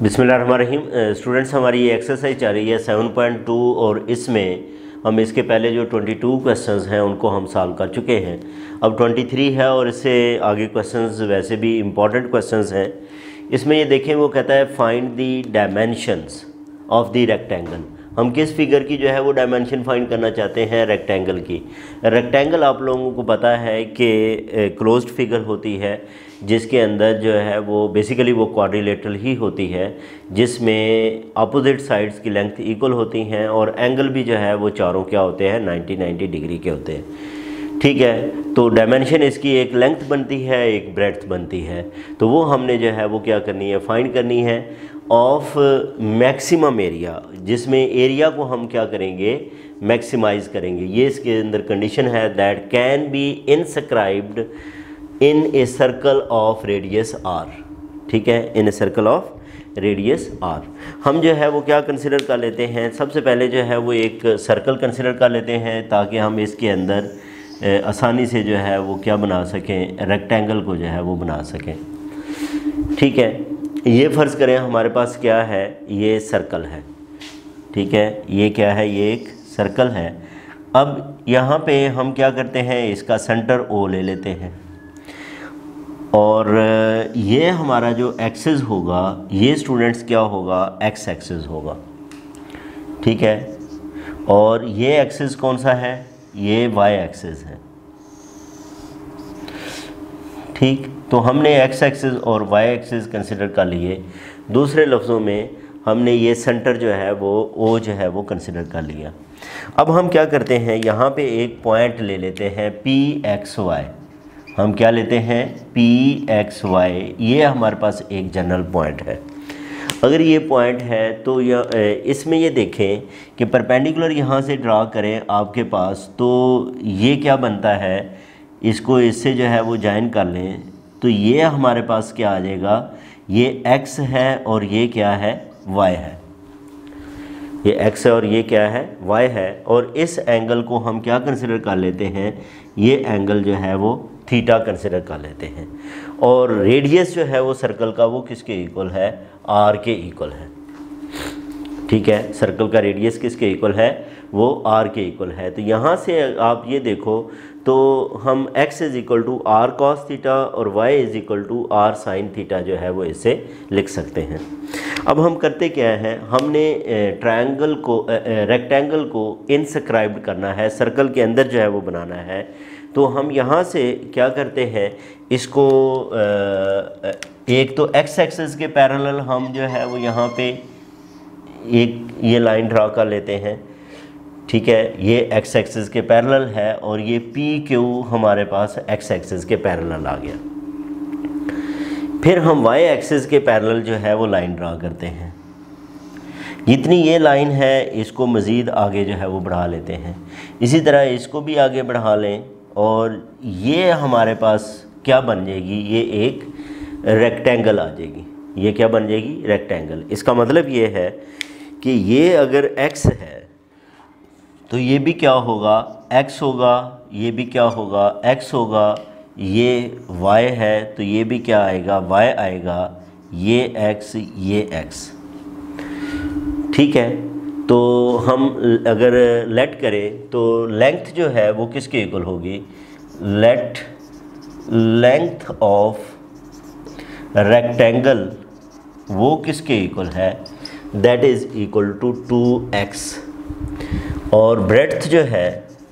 बिस्मिल्लाहिर्रहमानिर्रहीम। स्टूडेंट्स, हमारी ये एक्सरसाइज चल रही है 7.2 और इसमें हम इसके पहले जो 22 क्वेश्चंस हैं उनको हम सॉल्व कर चुके हैं। अब 23 है और इससे आगे क्वेश्चंस वैसे भी इम्पॉर्टेंट क्वेश्चंस हैं। इसमें ये देखें, वो कहता है find the dimensions of the rectangle. हम किस फिगर की जो है वो डायमेंशन फाइंड करना चाहते हैं? रेक्टेंगल की। रेक्टेंगल आप लोगों को पता है कि क्लोज्ड फिगर होती है जिसके अंदर जो है वो बेसिकली वो क्वाड्रिलेटरल ही होती है, जिसमें अपोजिट साइड्स की लेंथ इक्वल होती हैं और एंगल भी जो है वो चारों क्या होते हैं 90 डिग्री के होते हैं। ठीक है, तो डायमेंशन इसकी एक लेंथ बनती है, एक ब्रेड्थ बनती है। तो वो हमने जो है वो क्या करनी है, फाइंड करनी है ऑफ मैक्सिमम एरिया, जिसमें एरिया को हम क्या करेंगे, मैक्सिमाइज करेंगे। ये इसके अंदर कंडीशन है that can be inscribed in a circle of radius R. ठीक है, in a circle of radius R हम जो है वो क्या कंसिडर कर लेते हैं, सबसे पहले जो है वो एक सर्कल कंसिडर कर लेते हैं ताकि हम इसके अंदर आसानी से जो है वो क्या बना सकें, रेक्टेंगल को जो है वो बना सकें। ठीक है, ये फ़र्ज़ करें हमारे पास क्या है, ये सर्कल है। ठीक है, ये क्या है, ये एक सर्कल है। अब यहाँ पे हम क्या करते हैं, इसका सेंटर ओ ले लेते हैं और ये हमारा जो एक्सिस होगा ये स्टूडेंट्स क्या होगा, एक्स एक्सिस होगा। ठीक है, और ये एक्सिस कौन सा है, ये वाई एक्सिस है। ठीक, तो हमने एक्स एक्सिस और वाई एक्सिस कंसिडर कर लिए। दूसरे लफ्ज़ों में हमने ये सेंटर जो है वो ओ जो है वो कंसिडर कर लिया। अब हम क्या करते हैं, यहाँ पे एक पॉइंट ले लेते हैं पी एक्स वाई। हम क्या लेते हैं, पी एक्स वाई, ये हमारे पास एक जनरल पॉइंट है। अगर ये पॉइंट है तो इसमें ये देखें कि परपेंडिकुलर यहाँ से ड्रा करें आपके पास, तो ये क्या बनता है, इसको इससे जो है वो ज्वाइन कर लें तो ये हमारे पास क्या आ जाएगा, ये x है और ये क्या है, y है। ये x है और ये क्या है, y है। और इस एंगल को हम क्या कंसिडर कर लेते हैं, ये एंगल जो है वो थीटा कंसिडर कर लेते हैं। और रेडियस जो है वो सर्कल का वो किसके इक्वल है, r के इक्वल है। ठीक है, सर्कल का रेडियस किसके इक्वल है, वो r के इक्वल है। तो यहाँ से आप ये देखो तो हम x is equal to are cos theta और y is equal to R sine theta जो है वो इसे लिख सकते हैं। अब हम करते क्या हैं, हमने ट्रायंगल को रेक्टेंगल को इनस्क्राइब करना है, सर्कल के अंदर जो है वो बनाना है। तो हम यहाँ से क्या करते हैं, इसको एक तो x एक्सिस के पैरेलल हम जो है वो यहाँ पे एक ये लाइन ड्रा कर लेते हैं। ठीक है, ये x एक्सिस के पैरेलल है और ये पी क्यू हमारे पास x एक्सिस के पैरेलल आ गया। फिर हम y एक्सिस के पैरेलल जो है वो लाइन ड्रा करते हैं। जितनी ये लाइन है इसको मज़ीद आगे जो है वो बढ़ा लेते हैं। इसी तरह इसको भी आगे बढ़ा लें और ये हमारे पास क्या बन जाएगी, ये एक रेक्टेंगल आ जाएगी। ये क्या बन जाएगी, रेक्टेंगल। इसका मतलब ये है कि ये अगर x है तो ये भी क्या होगा, x होगा, ये भी क्या होगा, x होगा, ये y है तो ये भी क्या आएगा, y आएगा, ये x, ये x। ठीक है, तो हम अगर लेट करें तो लेंथ जो है वो किसके इक्वल होगी, लेंथ ऑफ रेक्टेंगल वो किसके इक्वल है, that is equal to 2x। और ब्रेड्थ जो है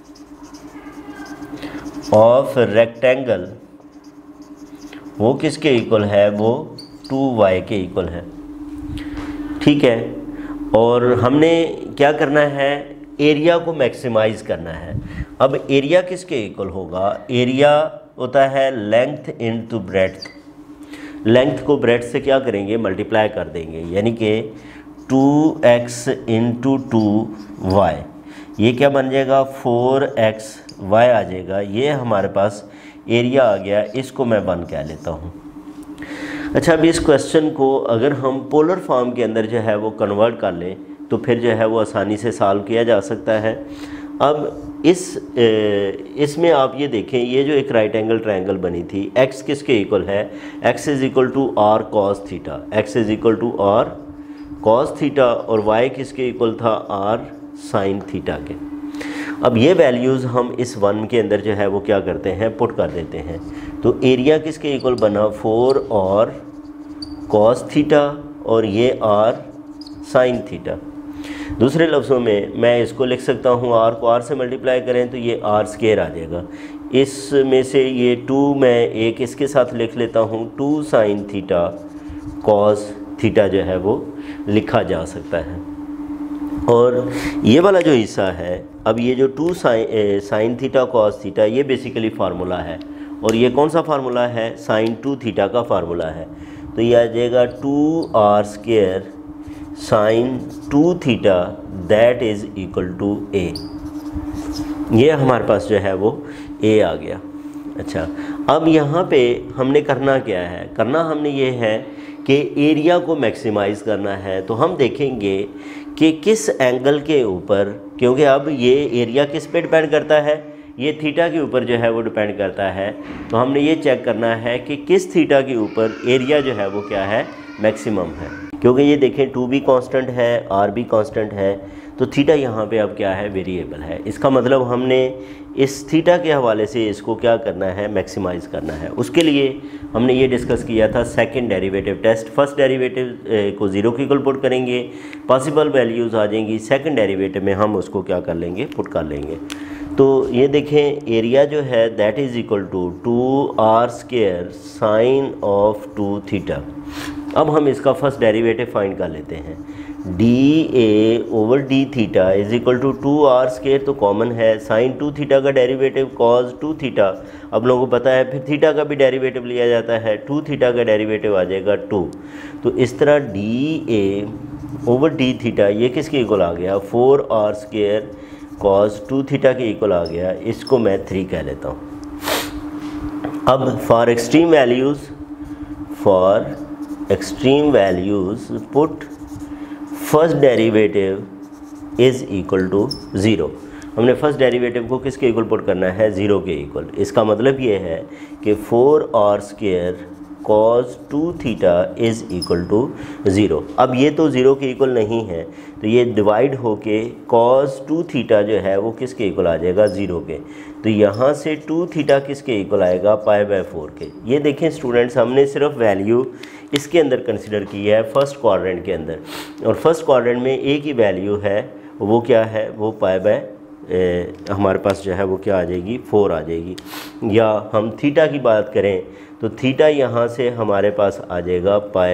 ऑफ रेक्टेंगल वो किसके इक्वल है, वो 2y के इक्वल है। ठीक है, और हमने क्या करना है, एरिया को मैक्सिमाइज करना है। अब एरिया किसके इक्वल होगा, एरिया होता है लेंथ इनटू ब्रेड्थ। लेंथ को ब्रेड्थ से क्या करेंगे, मल्टीप्लाई कर देंगे, यानी कि 2x इंटू 2y, ये क्या बन जाएगा, 4xy आ जाएगा। ये हमारे पास एरिया आ गया, इसको मैं 1 कह लेता हूँ। अच्छा, अभी इस क्वेश्चन को अगर हम पोलर फॉर्म के अंदर जो है वो कन्वर्ट कर लें तो फिर जो है वो आसानी से सॉल्व किया जा सकता है। अब इसमें आप ये देखें, ये जो एक राइट एंगल ट्रायंगल बनी थी, x किसके इक्वल है, x is equal to are cos theta, x is equal to are cos theta, और y किसके इक्वल था, आर साइन थीटा के। अब ये वैल्यूज़ हम इस वन के अंदर जो है वो क्या करते हैं, पुट कर देते हैं। तो एरिया किसके इक्वल बना, 4 और कॉस थीटा, और ये आर साइन थीटा। दूसरे लफ्ज़ों में मैं इसको लिख सकता हूँ, आर को आर से मल्टीप्लाई करें तो ये आर स्क्वायर आ जाएगा। इसमें से ये 2 मैं एक इसके साथ लिख लेता हूँ, 2 साइन थीटा कॉस थीटा जो है वो लिखा जा सकता है। और ये वाला जो हिस्सा है, अब ये जो 2 साइन थीटा कॉस थीटा, ये बेसिकली फार्मूला है, और ये कौन सा फार्मूला है, साइन 2 थीटा का फार्मूला है। तो ये आ जाएगा 2r square sine 2 theta that is equal to a। ये हमारे पास जो है वो a आ गया। अच्छा, अब यहाँ पे हमने करना क्या है, करना हमने ये है कि एरिया को मैक्सिमाइज़ करना है। तो हम देखेंगे कि किस एंगल के ऊपर, क्योंकि अब ये एरिया किस पे डिपेंड करता है, ये थीटा के ऊपर जो है वो डिपेंड करता है। तो हमने ये चेक करना है कि किस थीटा के ऊपर एरिया जो है वो क्या है, मैक्सिमम है। क्योंकि ये देखें 2 भी कांस्टेंट है, r भी कांस्टेंट है, तो थीटा यहाँ पे अब क्या है, वेरिएबल है। इसका मतलब हमने इस थीटा के हवाले से इसको क्या करना है, मैक्सिमाइज़ करना है। उसके लिए हमने ये डिस्कस किया था second derivative test. First derivative को 0 के इक्वल पुट करेंगे, पॉसिबल वैल्यूज़ आ जाएंगी, सेकंड डेरिवेटिव में हम उसको क्या कर लेंगे, पुट कर लेंगे। तो ये देखें एरिया जो है that is equal to 2r square sine of 2 theta. अब हम इसका फर्स्ट डेरिवेटिव फाइंड कर लेते हैं। D a over d theta is equal to 2r square, तो कॉमन है, साइन 2 थीटा का डेरिवेटिव कॉस 2 थीटा, अब लोगों को पता है, फिर थीटा का भी डेरिवेटिव लिया जाता है, 2 थीटा का डेरिवेटिव आ जाएगा 2। तो इस तरह d a over d theta ये किसके इक्वल आ गया, 4r स्क्वायर कॉस 2 थीटा के इक्वल आ गया। इसको मैं 3 कह लेता हूँ। अब for extreme values put first derivative is equal to 0। हमने फर्स्ट डेरिवेटिव को किसके इक्वल पुट करना है, 0 के इक्वल। इसका मतलब ये है कि 4r square cos 2 theta is equal to 0। अब ये तो 0 के इक्वल नहीं है, तो ये डिवाइड होके कॉस 2 थीटा जो है वो किसके इक्वल आ जाएगा, 0 के। तो यहाँ से 2 थीटा किसके इक्वल आएगा, π/4 के। ये देखें स्टूडेंट्स, हमने सिर्फ वैल्यू इसके अंदर कंसिडर की है, फर्स्ट क्वाड्रेंट के अंदर, और फर्स्ट क्वाड्रेंट में एक ही वैल्यू है, वो क्या है, वो हमारे पास जो है वो क्या आ जाएगी, 4 आ जाएगी। या हम थीटा की बात करें तो थीटा यहाँ से हमारे पास आ जाएगा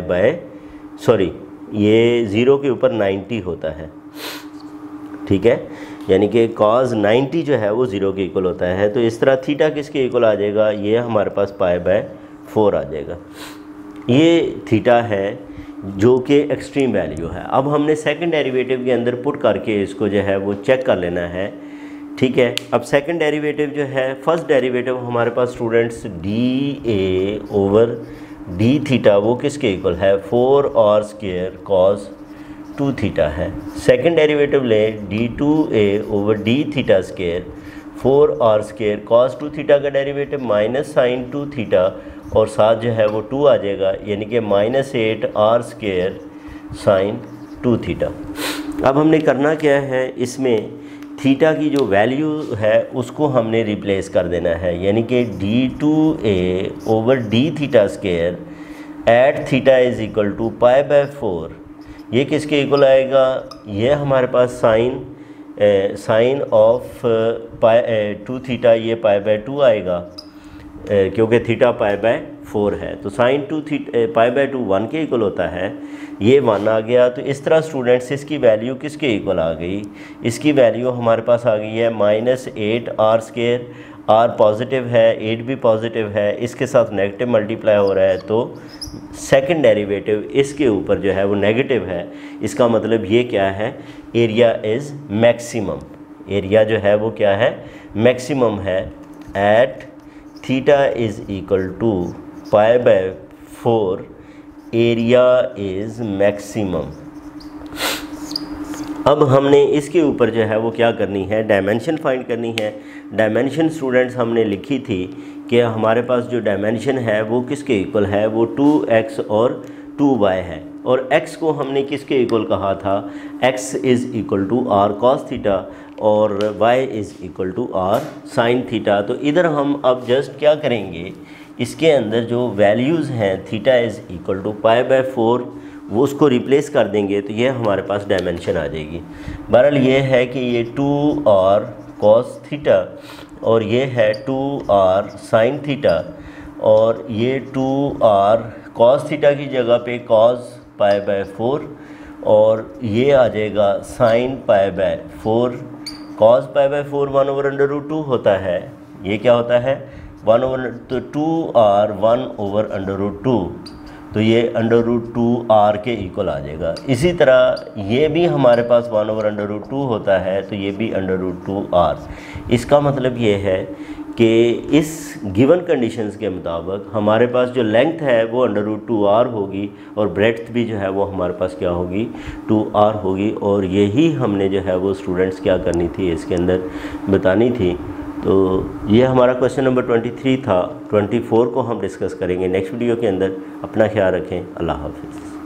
ये 0 के ऊपर 90 होता है, ठीक है, यानी कि cos 90 जो है वो 0 के इक्वल होता है। तो इस तरह थीटा किसके इक्वल आ जाएगा, ये हमारे पास π/4 आ जाएगा। ये थीटा है जो कि एक्सट्रीम वैल्यू है। अब हमने सेकंड डेरिवेटिव के अंदर पुट करके इसको जो है वो चेक कर लेना है, ठीक है। अब सेकंड डेरिवेटिव जो है, फर्स्ट डेरिवेटिव हमारे पास students d a over d theta वो किसके इक्वल है, 4r स्क्वायर कॉस 2 थीटा है। सेकंड डेरिवेटिव लें, d2a over d theta square 4r square cos 2 theta का डेरिवेटिव माइनस साइन 2 थीटा, और साथ जो है वो 2 आ जाएगा, यानी कि -8r स्क्वायर साइन 2 थीटा। अब हमने करना क्या है, इसमें थीटा की जो वैल्यू है उसको हमने रिप्लेस कर देना है, यानी कि d2a over d theta square at theta is equal to π/4, ये किसके इक्वल आएगा, ये हमारे पास साइन ऑफ 2 थीटा, ये π/2 आएगा, क्योंकि थीटा π/4 है। तो साइन 2 π/2 1 के इक्वल होता है, ये 1 आ गया। तो इस तरह स्टूडेंट्स इसकी वैल्यू किसके इक्वल आ गई, इसकी वैल्यू हमारे पास आ गई है -8r स्क्वायर, r पॉजिटिव है, 8 भी पॉजिटिव है, इसके साथ नेगेटिव मल्टीप्लाई हो रहा है, तो सेकंड डेरिवेटिव इसके ऊपर जो है वो नेगेटिव है। इसका मतलब ये क्या है, एरिया इज़ मैक्सिमम, एरिया जो है वो क्या है, मैक्सिमम है at theta is equal to π/4, area is maximum. अब हमने इसके ऊपर जो है वो क्या करनी है, डायमेंशन फाइंड करनी है। डायमेंशन स्टूडेंट्स हमने लिखी थी कि हमारे पास जो डायमेंशन है वो किसके इक्वल है, वो 2x और 2y है। और x को हमने किसके इक्वल कहा था, x is equal to r cos theta और y is equal to r sin theta. तो इधर हम अब जस्ट क्या करेंगे, इसके अंदर जो वैल्यूज़ हैं थीटा इज़ इक्वल टू π/4 वो उसको रिप्लेस कर देंगे तो ये हमारे पास डायमेंशन आ जाएगी। बहरहाल ये है कि ये 2r cos थीटा और ये है 2r sin थीटा और ये 2r cos थीटा की जगह पे cos π/4 और ये आ जाएगा sin π/4। cos π/4 1/√2 होता है, ये क्या होता है 2r 1/√2, तो ये √2r के इक्वल आ जाएगा। इसी तरह ये भी हमारे पास 1/√2 होता है तो ये भी √2r। इसका मतलब ये है कि इस गिवन कंडीशंस के मुताबिक हमारे पास जो लेंथ है वो √2r होगी और ब्रेड्थ भी जो है वो हमारे पास क्या होगी 2r होगी। और यही हमने जो है वो स्टूडेंट्स क्या करनी थी, इसके अंदर बतानी थी। तो ये हमारा क्वेश्चन नंबर 23 था। 24 को हम डिस्कस करेंगे नेक्स्ट वीडियो के अंदर। अपना ख्याल रखें, अल्लाह हाफिज़।